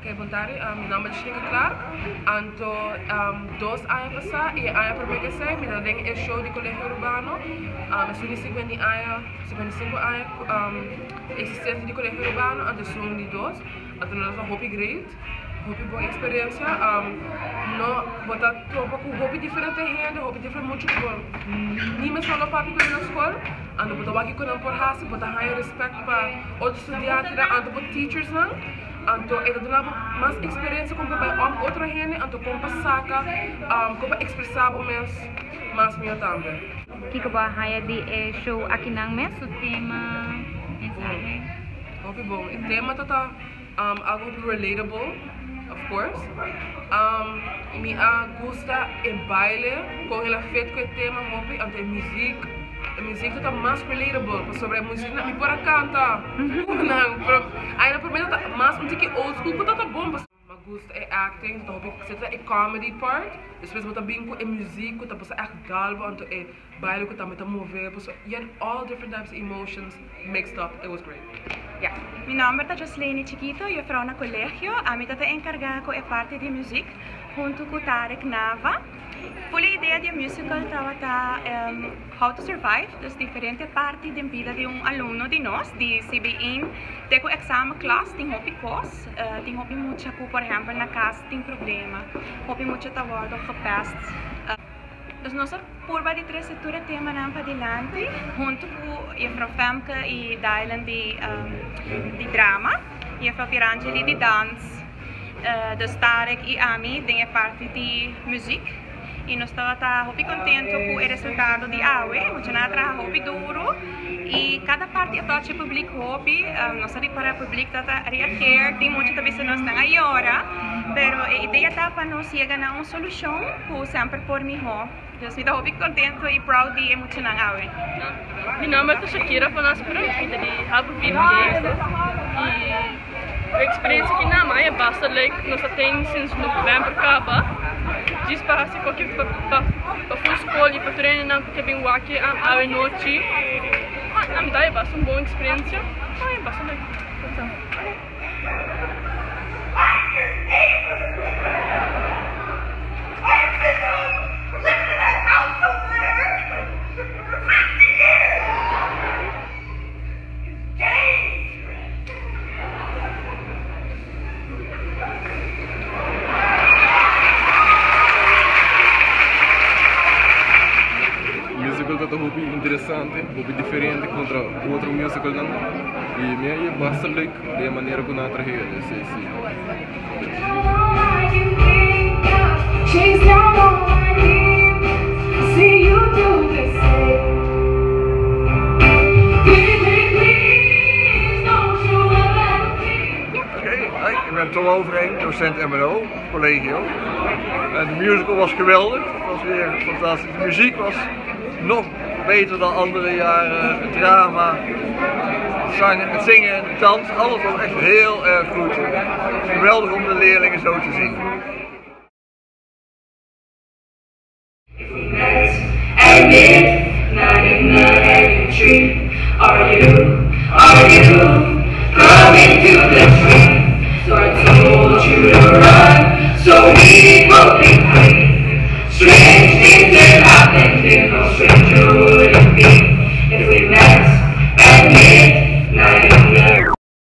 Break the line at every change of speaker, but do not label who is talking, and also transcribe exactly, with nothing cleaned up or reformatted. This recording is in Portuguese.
Ok, bom tarde. Uh, meu nome é Chica Clark. Anto um, dois anos passados e ano para mim que sei, meu nome é show de colégio urbano. Um, eu sou cinquenta anos, cinquenta e cinco anos um, existência de colégio urbano. Anto sou de dois. Anto nós é hobby great, hobby boa experiência. Um, não botar tropa com hobby diferente gente, hobby diferente muito bom. Nem me só papi com na escola. Anto botar aqui com a por raça, botar high respect para outros estudantes, anto para teachers não. Anto eu dou mais experiência com para outra gente, anto com para saca, um, com para expressar o mês mais meu também.
Que que vai haver de show aqui na mês o tema mensagem?
Muito bom. O tema tá um, algo relatable, of course. Um, me gusta o baile com ele feito com o tema hobby, anto a música. A música está mais relatable, sobre a música não me pode cantar. Não, ainda por mim está mais um pouquinho old school, mas está bom. Mas gosto é acting, então você é comedy part, depois você bem com a música, então você é galva, então é baile que também está mover, você you had all different types of emotions mixed up. It was great.
Yeah. Meu nome é Jocelyn Chiquito, eu estou no colégio, a minha estou encarregada com a parte de música, junto com Tarek Nava. Por a ideia de musical estava um, How to Survive, das diferentes partes da vida de um aluno de nós, de C B I, tem o exame classe, tem hobby course, uh, tem hobby muito, por exemplo, na casa tem problema, hobby muito está guardo gepest. Uh, dus nossa curva de trajectória tema não para adiante, junto com a Frau Femke e Dylan de, um, de drama, e a Frau Pirangeli de dance, uh, dus Tarek e Ami tem a parte de música. E nós estávamos muito contentes com o resultado de A U E, porque nós trabalhamos muito duro e cada parte approach público hobby, um, nós ali para o público está a reagir, tem muito também se nós estamos agora, mas a ideia está para nós chegar a uma solução que sempre por mim. Então, estou muito contente e proud de emocionar A U E.
Meu nome é Shakira, para nós para de Rabo Vivo e a experiência aqui na Maia basta, like, nós temos desde novembro acaba. Diz para se qualquer para para escolha para treinar porque bem o aqui a noite a me dá é bastante uma boa experiência é bastante
Está hobby interessante, hobby diferente contra outro musical não. E me é bastante de maneira que nós trabalhamos, sim, sim.
Ik ben Tom Overeen, docent M N O, collegio. En de musical was geweldig, het was weer fantastisch. De muziek was nog beter dan andere jaren, het drama, het, zang, het zingen en de dans, alles was echt heel erg goed. Geweldig om de leerlingen zo te zien. Are you, are you coming to the tree? So I told you to run, so we will be free. Strange things that happen here, no stranger would it be if we met.